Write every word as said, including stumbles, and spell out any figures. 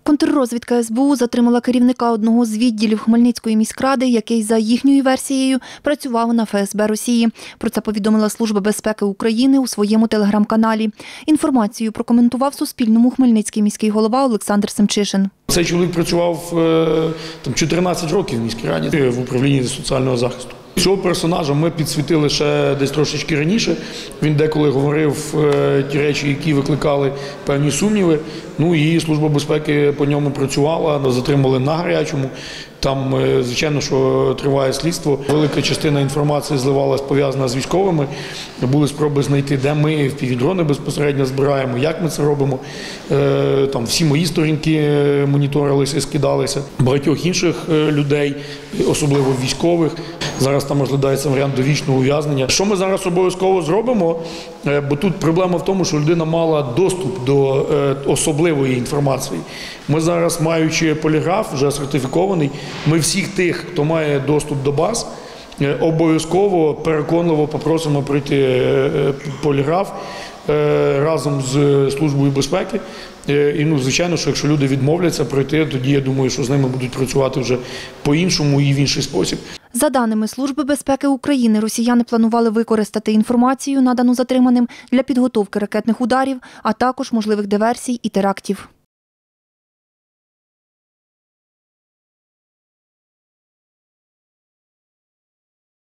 Контррозвідка ес бе у затримала керівника одного з відділів Хмельницької міськради, який, за їхньою версією, працював на еф ес бе Росії. Про це повідомила Служба безпеки України у своєму телеграм-каналі. Інформацію прокоментував Суспільному хмельницький міський голова Олександр Семчишин. Цей чоловік працював там чотирнадцять років в міській раді в управлінні соціального захисту. Цього персонажа ми підсвітили ще десь трошечки раніше. Він деколи говорив ті речі, які викликали певні сумніви. Ну і Служба безпеки по ньому працювала, затримали на гарячому. Там, звичайно, що триває слідство. Велика частина інформації зливалась, пов'язана з військовими. Були спроби знайти, де ми впівдрони безпосередньо збираємо, як ми це робимо. Там всі мої сторінки моніторилися, скидалися. Багатьох інших людей, особливо військових. Зараз там розглядається варіант довічного ув'язнення. Що ми зараз обов'язково зробимо? Бо тут проблема в тому, що людина мала доступ до особливої інформації. Ми зараз, маючи поліграф, вже сертифікований, ми всіх тих, хто має доступ до баз, обов'язково, переконливо попросимо пройти поліграф разом з Службою безпеки. І, ну, звичайно, що якщо люди відмовляться пройти, тоді, я думаю, що з ними будуть працювати вже по-іншому і в інший спосіб. За даними Служби безпеки України, росіяни планували використати інформацію, надану затриманим, для підготовки ракетних ударів, а також можливих диверсій і терактів.